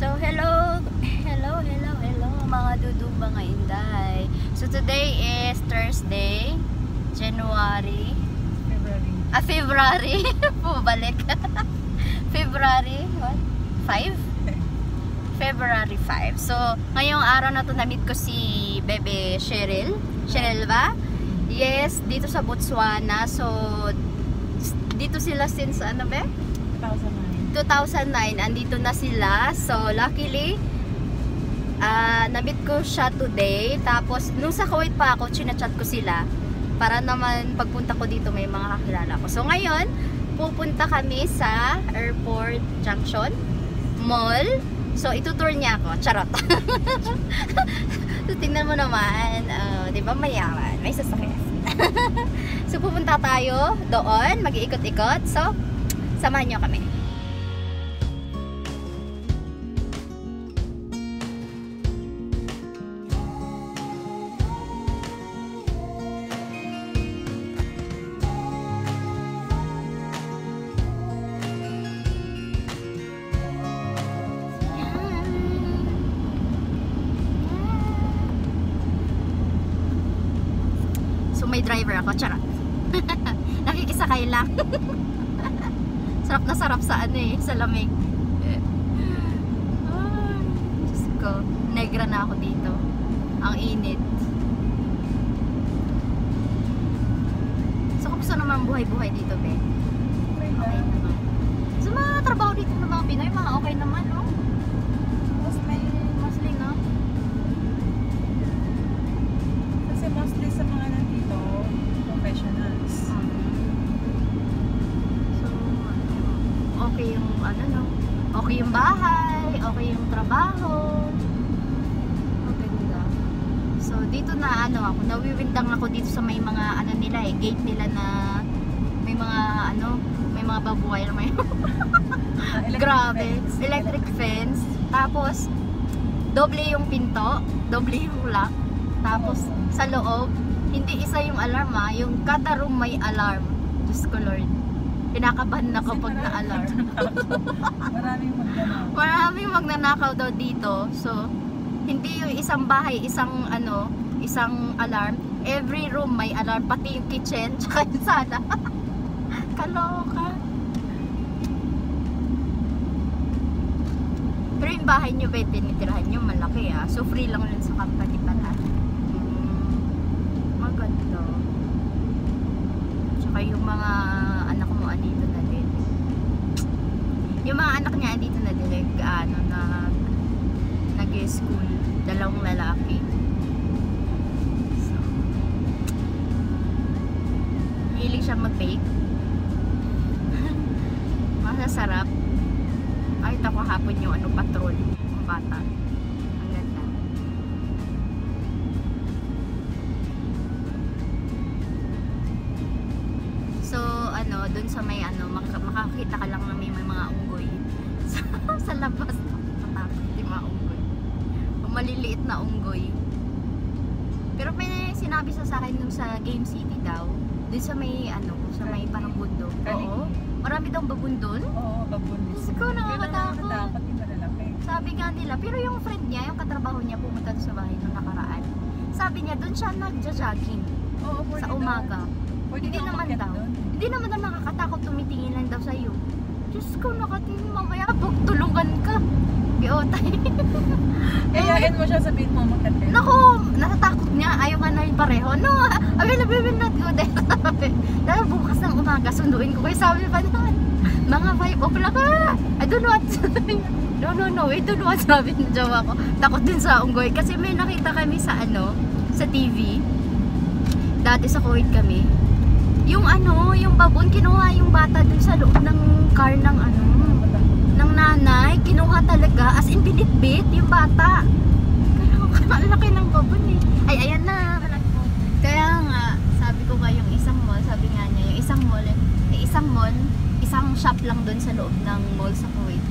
So, hello mga dudong mga inday. So, today is Thursday, February. Bumalik. February, what? 5? February 5. So, ngayong araw na to na-meet ko si Bebe Cheryl. Cheryl ba? Yes, dito sa Botswana. So, dito sila since ano ba? 2009. Andito na sila. So, luckily, na-meet ko siya today. Tapos, nung sa Kuwait pa ako, chinachat ko sila. Para naman pagpunta ko dito may mga kakilala ko. So, ngayon, pupunta kami sa Airport Junction Mall. So, itutour niya ako. Charot. So, tingnan mo naman. Di ba mayaman? May sasakyan. So, pupunta tayo doon. Mag-iikot-ikot. So, samahan niyo kami. May driver ako, charot. Nakikisakay lang. Sarap na sarap sa ano eh, sa lamig. Diyos ko, negra na ako dito. Ang init. So, kumusta naman buhay-buhay dito, be? Okay naman. So, mga trabaho dito ng mga Pinoy, mga okay naman, no? Mostly, no? Kasi mostly sa mga nandito, professionals. So, okay yung ano, no? Okay yung bahay, okay yung trabaho. Maganda. So, dito na ano ako, nawiwindang ako dito sa may mga ano nila eh, gate nila na may mga ano, may mga babuhay na may grabe, electric fence. Tapos, doble yung pinto, doble yung lock. Tapos, sa loob, hindi isa yung alarm ha, yung kada room may alarm. Diyos ko Lord, pinakabahan na kapag na-alarm. Maraming magnanakaw daw dito. So, hindi yung isang bahay, isang ano, isang alarm. Every room may alarm, pati yung kitchen, tsaka yung sala. Kaloka. Pero yung bahay nyo ba, tinitirahan nyo, malaki ah. So, free lang yun sa company pala. Maganda. Tsaka yung mga anak mo andito na din. Yung mga anak niya andito na din, ano, nag-school. Dalawang lalaki. So, hilig siya mag-bake. Masasarap. Ay, ito ko hapon yung ano, patrol. Yung bata. Ang ganda. So, ano, dun sa may ano, makakita ka lang na may mga unggoy. Sa labas, matakot yung mga unggoy. Maliliit na unggoy. Pero may sinabi sa akin nung sa Game City daw, dun sa may ano, sa may parang bundok. Oo. Marami daw babundol? Oo, babundol. Siguro nakakatakot. Nakakatakot yung malalaki. Sabi nga nila, pero yung friend niya, yung katrabaho niya pumunta doon sa bahay nung nakaraan. Sabi niya, doon siya nagja-jogging. Oo, sa umaga. Hindi naman daw. Hindi naman daw nakakatakot, tumitingin lang daw sa'yo. Diyos ko, nakatingin mamaya, tulungan ka. Biotay. Kayain mo siya, sabihin mo magkatid. Naku, natatakot niya. Ayaw nga na rin pareho. No, we will not go there. Dahil bukas ng umaga, sunduin ko. Kaya sabi pa naman, mga 5 o'clock I don't know what. No, I don't know what. Sabi ng jowa ko. Takot din sa unggoy. Kasi may nakita kami sa ano, sa TV. Dati sa Kuwait kami. Yung ano, yung babon, kinuha yung bata dun sa loob ng car ng ano, ng nanay. Kinuha talaga. As in, binitbit yung bata. Ang laki ng babon eh. Ay, ayan na. Kaya nga, sabi ko nga yung isang mall, sabi nga niya, yung isang mall, isang shop lang dun sa loob ng mall sa Kuwait.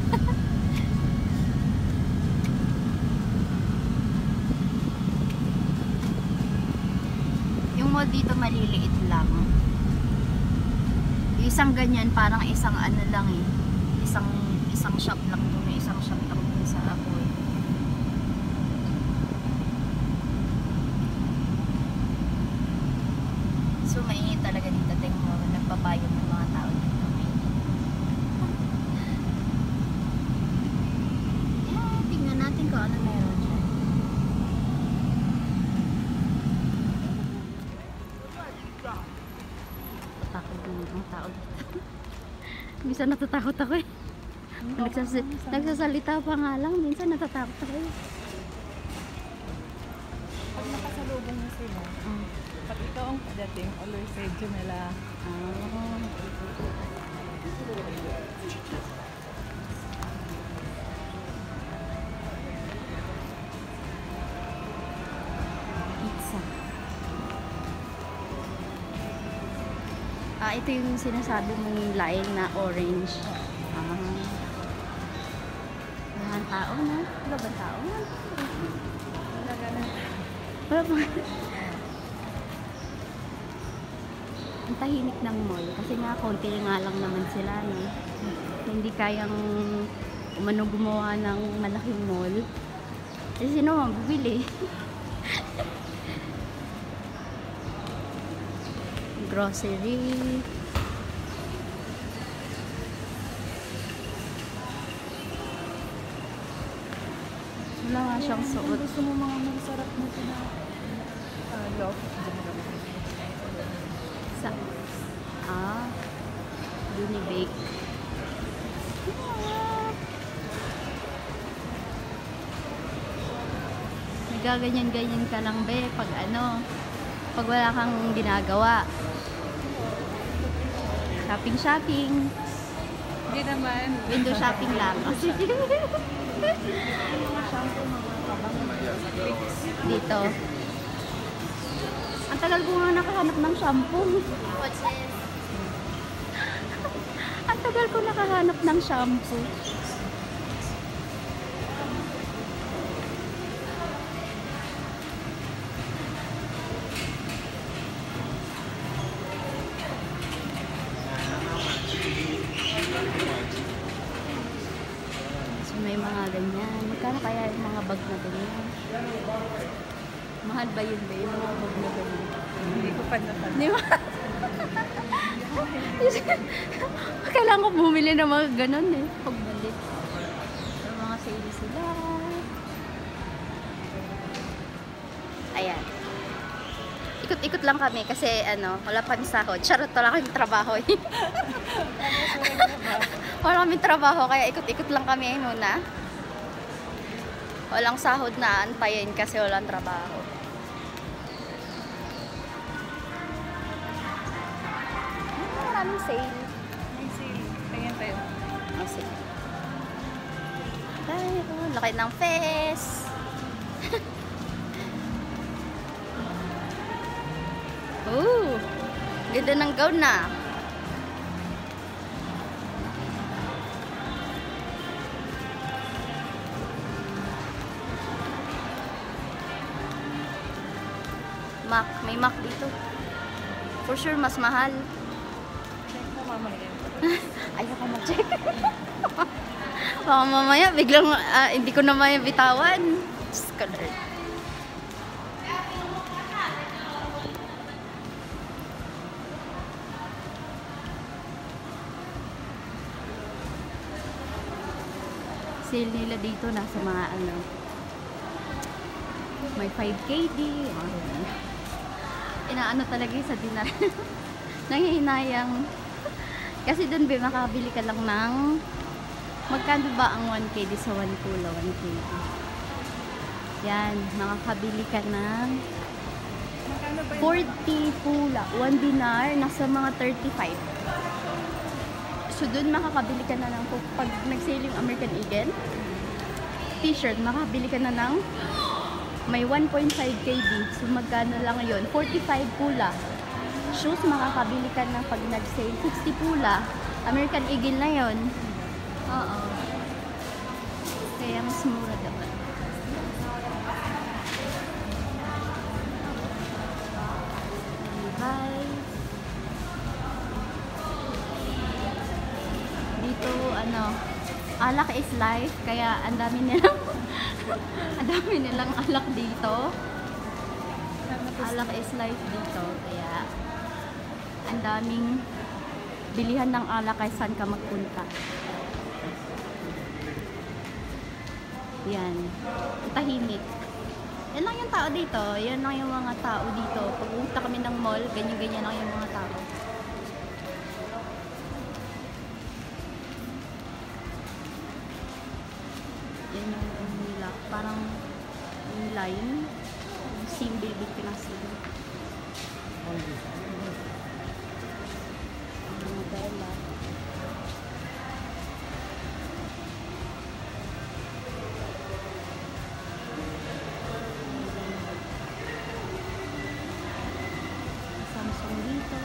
Yung mall dito maliliit lang. Yung isang ganyan, parang isang ano lang eh. Isang shop lang dun, isang shop lang dun sa apoy. So mainit talaga dito, tingnan mo, nagpapayong ng mga tao dito. Yeah, tingnan natin kung ano meron dyan. Takot din ang tao dito. Minsan natatakot ako eh. Nagsasalita pa nga lang, minsan natatakot ako eh. Pag nakasalubong mo sila, pag ikaw ang padating, always say Jamela. Pizza. Ito yung sinasabi mong laing na orange. Wala ang tao na. Wala ba tao na? Wala ba? Ang tahimik ng mall. Kasi nga, konti nga lang naman sila. No? Hindi kayang gumawa ng malaking mall. Kasi sino ang bibili? Grocery. Wala nga siyang suot. Gusto mo mga masarap na ito na loaf? Sa Unibake. Nagaganyan-ganyan ka lang be pag pag wala kang ginagawa. Shopping. Hindi naman. Window shopping lang. Dito. Ang tagal ko nga nakahanap ng shampoo. What's this? Ang tagal ko nakahanap ng shampoo. So may mga ganyan. Magkano kaya yung mga bag na ganyan? Mahal ba yun ba yung mga bag na ganyan? Hindi ko pa natanong. Di ba? Kailangan ko bumili ng mga ganon eh. Pagbalik. So, mga sale sila. Ayan. Ikot-ikot lang kami kasi wala pa kaming sahod. Charot, wala kaming trabaho eh. Wala kaming trabaho kaya ikot-ikot lang kami muna. Walang sahod na antayin kasi walang trabaho. Maraming sale. May sale. Tingnan tayo. Sige. Ay, laki ng face. Ganda ng gown na. Mac, may Mac dito. For sure, mas mahal. Check mo mamaya. Ayoko mag-check. Baka mamaya, biglang hindi ko na may bitawan. Just color. Sale nila dito nasa mga may 5KD. Inaano talaga sa dinar. Nanghihinayang. Kasi doon makakabili ka lang ng magkano ba ang 1KD sa 1 pula, 1KD. Yan, makakabili ka ng 40 pula, 1 dinar, nasa mga 35. So doon makakabili ka na ng, pag nag-sale yung American Eagle t-shirt, makakabili ka na ng may 1.5 KD. So magkano lang yun? 45 pula. Shoes, makakabili ka na pag nag-sale 60 pula. American Eagle na yun. Oo. Kaya mas mura dapat. Levi's. Dito, Alak is life, kaya ang dami nilang ang dami nilang alak dito. Alak is life dito, kaya ang daming bilihan ng alak kay saan ka magpunta. Yan, tahimik. Yan lang yung tao dito, yan lang yung mga tao dito. Pag pumunta kami ng mall, ganyan-ganyan lang yung mga tao. Yan yung nila, parang yung line, yung symbol Pilipinas yun. Mga dala. Samsung dito.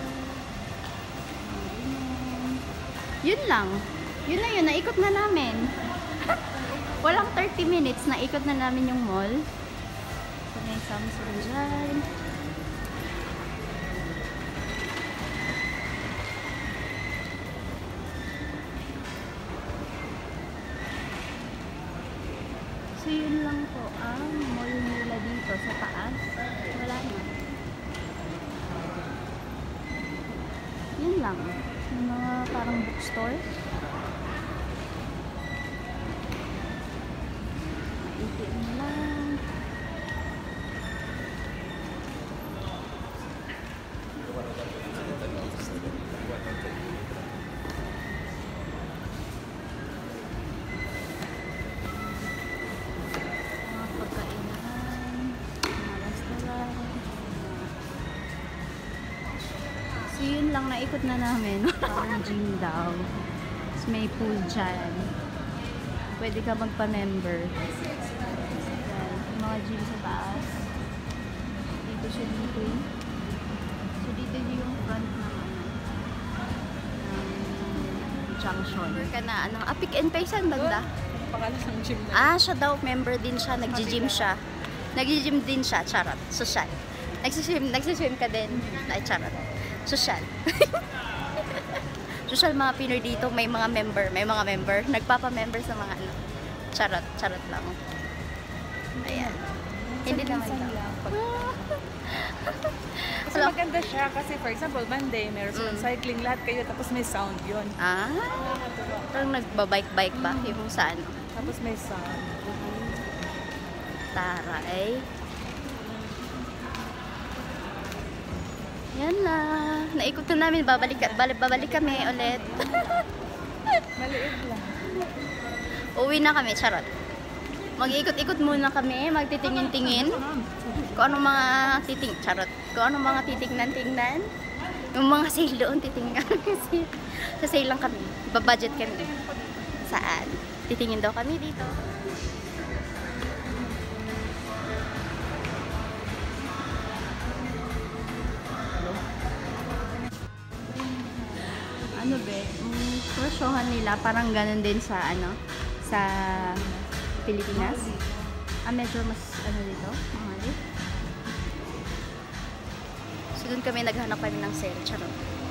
Yun lang. Yun na yun, naikot na namin. Walang 30 minutes, naikot na namin yung mall. So, may Samsung dyan. So, yun lang po ang mall nila dito sa taas. Wala na. Yun lang. Yung mga parang bookstore. ATM lang. Mga pagkainan, mga restaurant. So yun lang, naikot na namin. Parang gym daw. Tapos may pool dyan. Pwede ka magpa-member. Yan, yung mga gym sa taas. Dito siya dito. So dito yung front ng junction. Ka na, ano, Pick and Pay saan banda? Pangalan ng gym na. Siya daw, member din siya, nagji-gym siya. Nagji-gym din siya, charot. Social. Nagsiswim ka din. Ay, charot. Social. Social mga Pinoy dito, may mga member. Nagpapa-member sa mga ano. Charot lang. Ayan. Hindi naman daw. Kasi maganda siya kasi for example, Monday, may cycling lahat kayo tapos may sound yun. Parang nagbabike-bike ba? Yung saan? Tapos may sound. Taray. Yan na. Naikot na namin. Babalik kami ulit. Maliit lang. Uwi na kami. Charot. Mag-ikot-ikot muna kami. Magtitingin-tingin. Kung anong mga charot. Kung anong mga titignan-tingnan. Yung mga sale doon, titingnan. Sa sale lang kami. Babudget kami. Saan? Titingin daw kami dito. Ano be? Presyohan nila parang ganun din sa sa Pilipinas. Medyo mas dito, mahal. So doon kami naghanap kami ng sale, charot.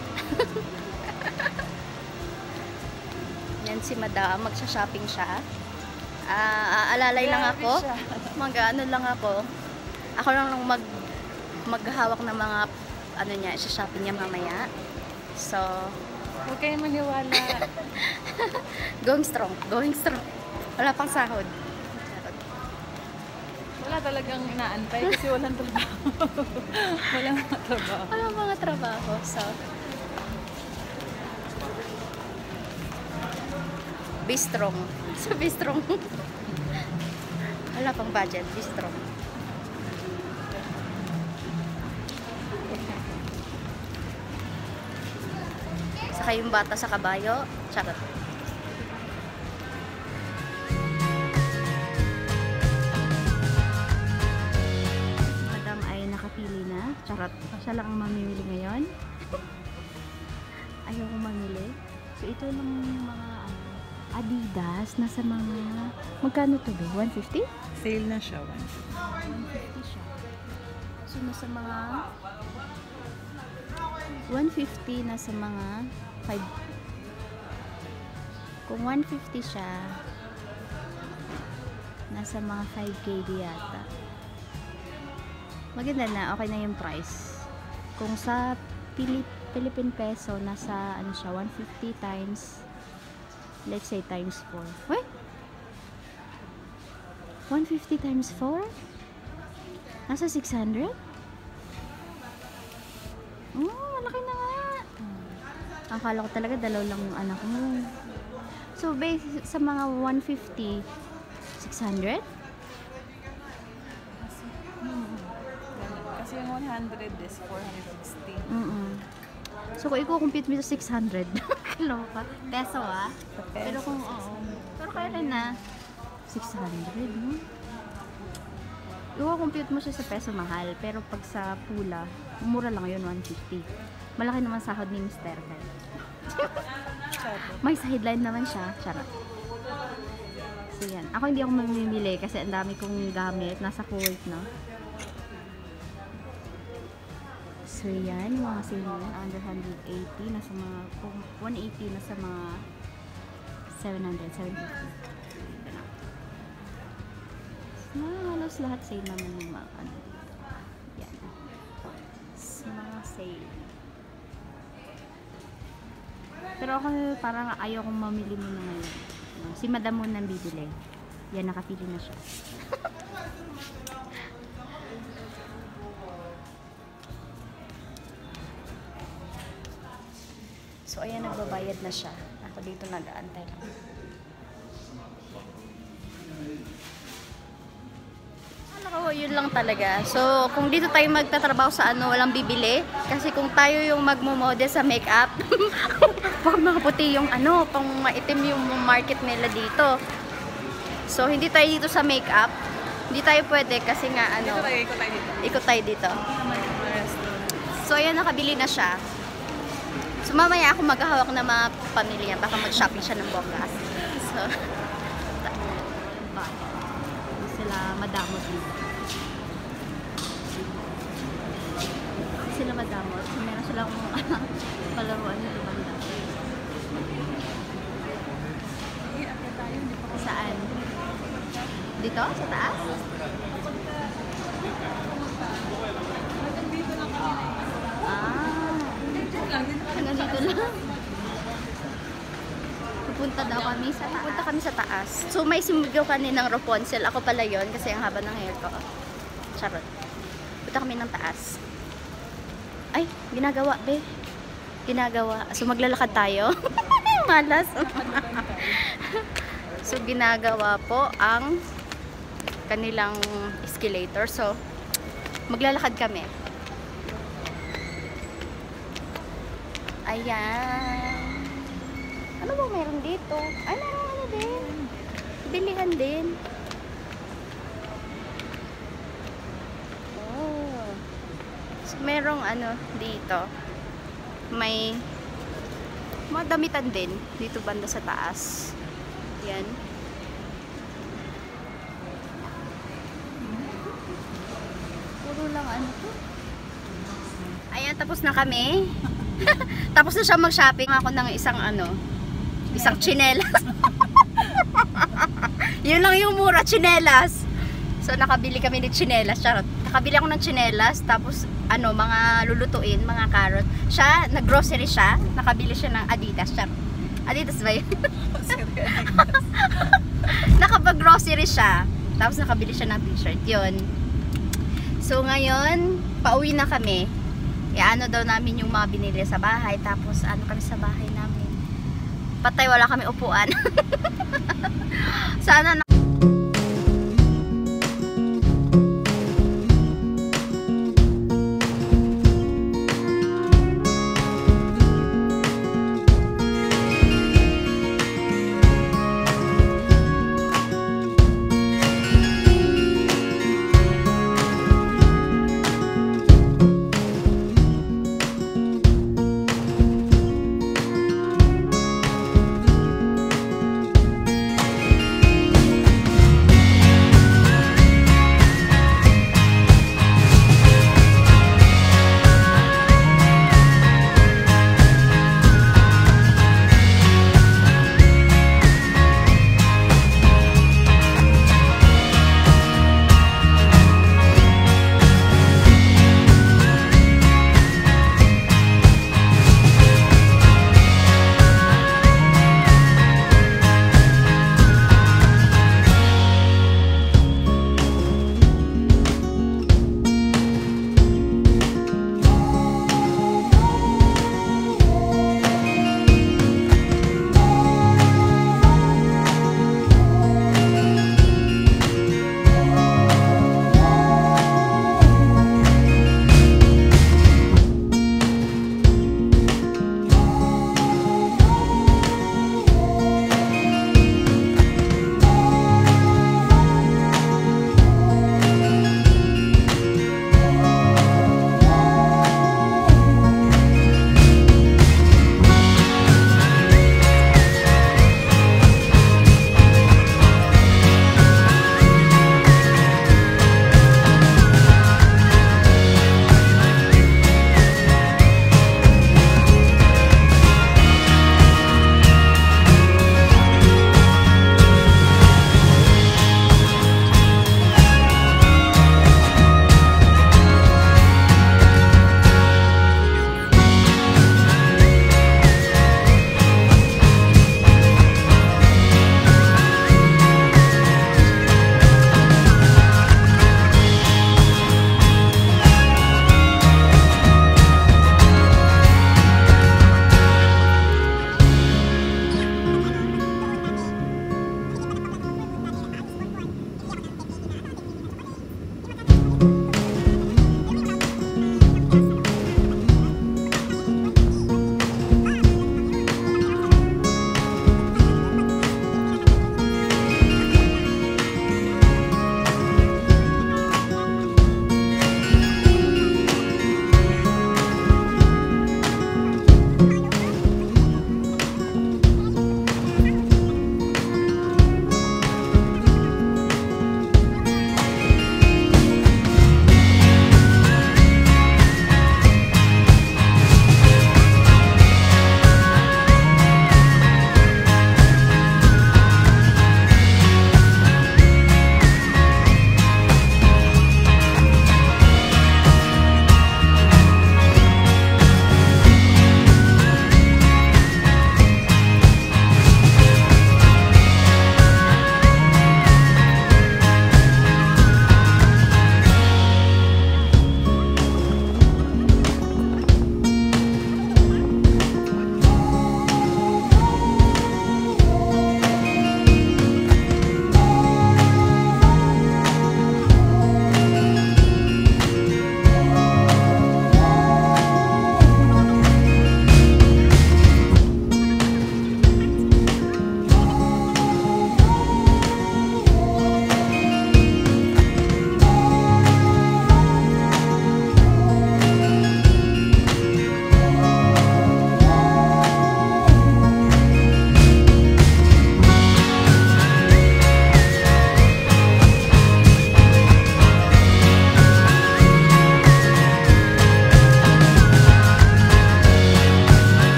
Yan si Madam, magsha-shopping siya. Aalalay lang ako. Mag-ano lang ako. Ako lang maghahawak ng mga niya, shopping niya mamaya. So, huwag kayo maniwala. Going strong. Wala pang sahod. Wala talagang inaantay kasi walang trabaho. Walang mga trabaho. Walang mga trabaho. So, be strong. So, be strong. Wala pang budget. Be strong. Saka yung bata sa kabayo. Charot. Madam ay nakapili na. Charot. Siya lang ang mamimili ngayon. Ayaw ko mamili. So ito lang mga Adidas. Nasa mga... Magkano to ba? 150? Sale na siya. 150 siya. So nasa mga... 150 nasa mga 5 Kung 150 siya, nasa mga 5KD yata. Maganda na, okay na yung price. Kung sa Philippine peso, nasa ano siya, 150 times, let's say times 4. Wait! 150 times 4? Nasa 600? Oh, malaki na nga. Akala ko talaga dalaw lang yung anak mo. So, base sa mga 150, 600? Kasi yung 100 is 460. So, kung i-compute mo sa 600, kaloka. Peso ah. Sa pesos. Pero kung oo. Pero kaya rin na 600, no? I-compute mo siya sa peso mahal. Pero pag sa pula, mura lang yun, 150. Malaki naman sahod ni Mr. Bell. May sideline naman siya. Charot. So, yan. Ako hindi ako mamimili kasi ang dami kong gamit. Nasa Kuwait, no? So, yan. Yung mga sale yan. Under 180. Nasa mga, kung 180, nasa mga 700, 750. So, halos lahat sale naman yung mga, ano. Yan. So, mga sale. Pero ako parang ayaw kong mamili muna ngayon. Si Madam muna bibili. Yan, nakapili na siya. So, ayan, nagbabayad na siya. Ako dito nag-aantay lang. Ako, yun lang talaga. So, kung dito tayo magtatrabaho sa ano, walang bibili. Kasi kung tayo yung magmo-model sa makeup, pag makaputi yung ano, pang maitim yung market nila dito. So, hindi tayo dito sa makeup. Hindi tayo pwede kasi nga ano, ikot tayo dito. So, ayan, nakabili na siya. So, mamaya ako maghahawak ng mga pamilya. Baka mag-shopping siya ng bonggas. So, sila madamot dito. Sila madamot. Meron silang palaruan dito banda. Saan? Dito? Sa taas? Hanggang dito lang. Pupunta daw kami sa taas. Pupunta kami sa taas. So may sumigaw kaninang Rapunzel. Ako pala yon kasi ang haba ng hair ko. Charot. Punta kami ng taas. Ay, ginagawa be. Ginagawa. So maglalakad tayo. Malas. So ginagawa po ang kanilang escalator. So maglalakad kami. Ayan. Ano ba meron dito? Ay, meron ano din. Bilihan din. Oh. So, merong ano dito. May mga damitan din dito banda sa taas. Yan. Puro lang ano to. Ayan, tapos na kami. Tapos na siya mag-shopping. Ako ng isang ano, isang tsinelas. Yun lang yung mura, tsinelas. So nakabili kami ng tsinelas, charot. Nakabili ako ng tsinelas, tapos ano, mga lulutuin, mga carrot. Siya, nag-grocery siya, nakabili siya ng Adidas, charot. Adidas ba yun? Nakapag-grocery siya, tapos nakabili siya ng t-shirt, yun. So ngayon, pauwi na kami. Ano daw namin yung mga binili sa bahay. Tapos ano kami sa bahay namin. Patay, wala kami upuan. Sana na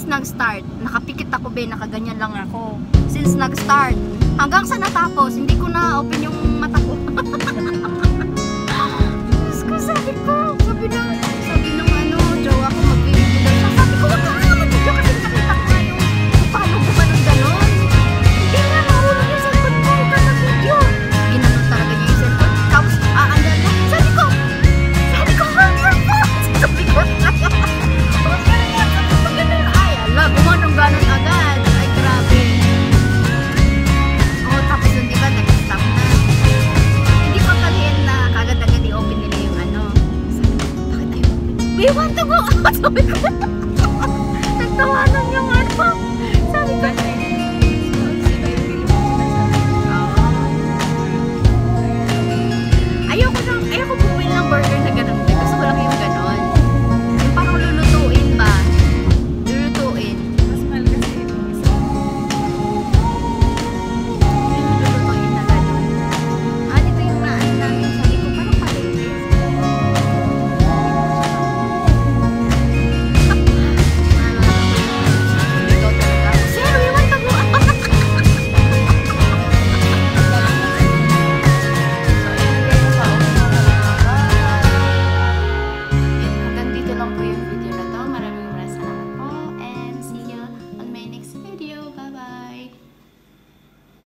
nag-start, nakapikit ako be, nakaganyan lang ako. Since nag-start, hanggang sa natapos, hindi ko na open yung mata ko. Diyos ko, sabi nung ano, jowa ko, magbibigil daw siya. Sabi ko, wag ka nga mag-video kasi nakita ko nga yung paano ko ba nung gano'n. Hindi nga mahulog yung cellphone ko, huwag ka mag-video. Ginanon talaga niya yung cellphone. Tapos, aandyan na. Sabi ko, hold your phone. Sabi ko, ay, ala, gumanong ganon agad. Ay, grabe. Oo, tapos yun, di ba, nag-stop na. Hindi ko talihin na kagad-agad i-open nila yung ano. Sabi ko, bakit tayo open? We want to go out! Sabi ko, nagtawanan yung